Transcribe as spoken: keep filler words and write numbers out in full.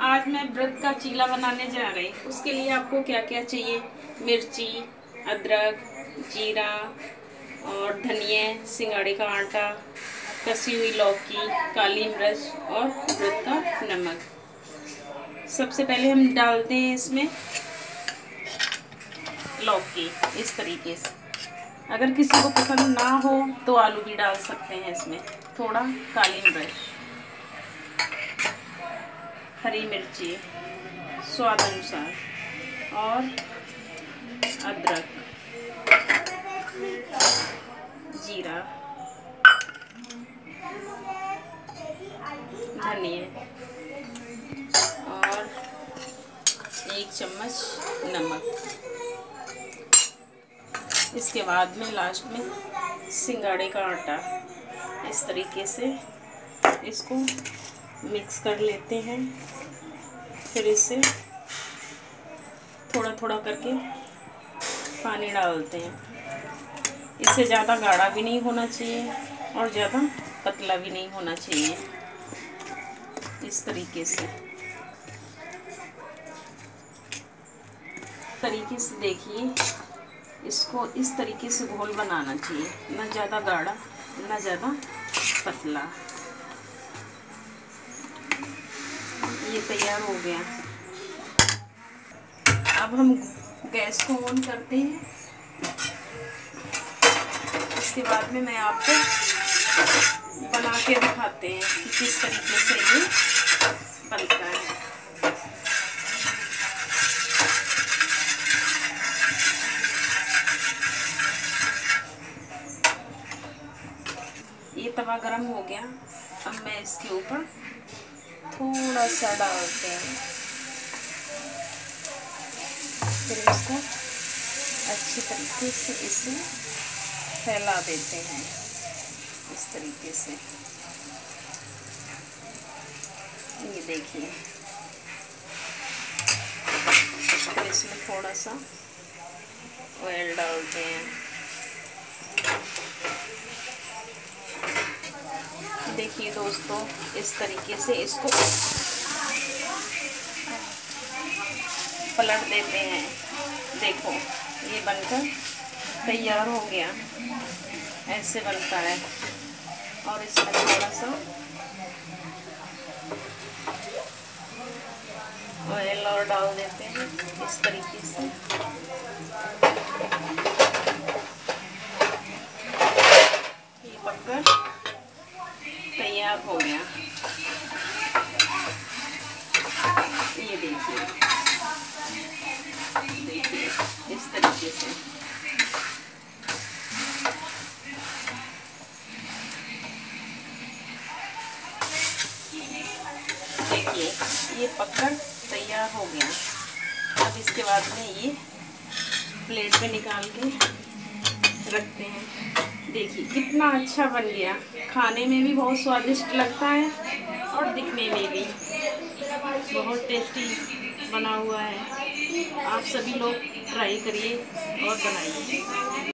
आज मैं व्रत का चीला बनाने जा रही हूँ। उसके लिए आपको क्या क्या चाहिए? मिर्ची, अदरक, जीरा और धनिया, सिंगाड़े का आटा, कसी हुई लौकी, काली मिर्च और व्रत का नमक। सबसे पहले हम डालते हैं इसमें लौकी इस तरीके से। अगर किसी को पसंद ना हो तो आलू भी डाल सकते हैं इसमें। थोड़ा काली मिर्च, हरी मिर्ची स्वाद अनुसार और अदरक, जीरा, धनिया और एक चम्मच नमक। इसके बाद में लास्ट में सिंगाड़े का आटा इस तरीके से इसको मिक्स कर लेते हैं। फिर इससे थोड़ा थोड़ा करके पानी डालते हैं। इससे ज़्यादा गाढ़ा भी नहीं होना चाहिए और ज़्यादा पतला भी नहीं होना चाहिए। इस तरीके से तरीके से देखिए, इसको इस तरीके से घोल बनाना चाहिए, ना ज़्यादा गाढ़ा ना ज़्यादा पतला। ये तैयार हो गया। अब हम गैस को ऑन करते हैं। इसके बाद में मैं आपको बना के दिखाते हैं कि किस तरीके से ये बनता है। ये तवा गरम हो गया। अब मैं इसके ऊपर थोड़ा सा डालते हैं। फिर इसको अच्छी तरीके से इसे फैला देते हैं इस तरीके से। ये देखिए, फिर इसमें थोड़ा सा ऑयल डालते हैं। देखिए दोस्तों, इस तरीके से इसको पलट देते हैं। देखो, ये बनकर तैयार हो गया। ऐसे बनता है। और इसमें थोड़ा सा ऑयल और डाल देते हैं इस तरीके से। ये पककर तैयार हो गया। ये देखिए, देखिए इस तरीके से। देखिए, ये पककर तैयार हो गया। अब इसके बाद में ये प्लेट पे निकाल के रखते हैं। देखिए कितना अच्छा बन गया। खाने में भी बहुत स्वादिष्ट लगता है और दिखने में भी बहुत टेस्टी बना हुआ है। आप सभी लोग ट्राई करिए और बनाइए।